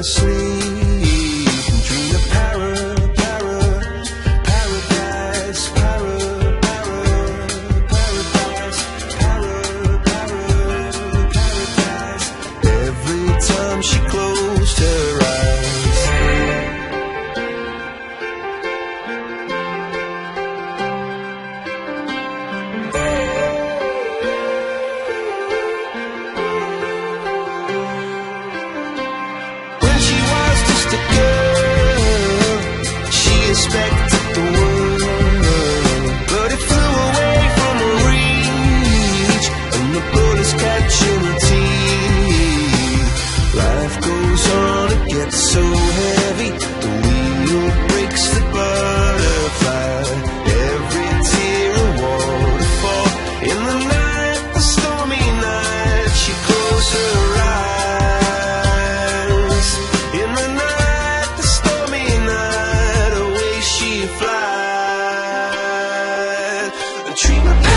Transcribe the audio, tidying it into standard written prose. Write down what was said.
her sleep and dream of paradise, paradise. Every time she closed her eyes. When she was just a girl, she expected the world, but it flew away from her reach, and the bullets catching her teeth. Life goes on, it gets so heavy, the wheel breaks the butterfly. Every tear a waterfall. In the night, the stormy night, she closed her eyes. In the night, the stormy night, away she flies. A dream of